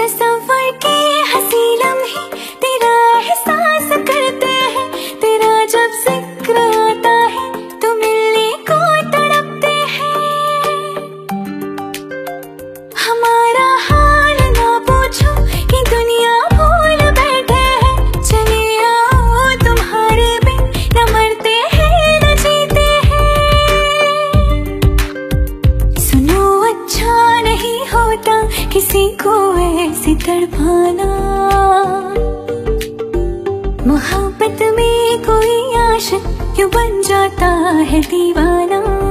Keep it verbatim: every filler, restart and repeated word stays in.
तस्वर के हंसी लम्हे तेरा एहसास करते हैं, तेरा जब जिक्र आता है तो मिलने को तड़पते हैं। हमारा हाल ना पूछो कि दुनिया भूल बैठे हैं, चले आओ तुम्हारे बिन न मरते हैं न जीते हैं। सुनो अच्छा नहीं होता किसी को ऐसे तड़पाना, मोहब्बत में कोई आशिक क्यों बन जाता है दीवाना।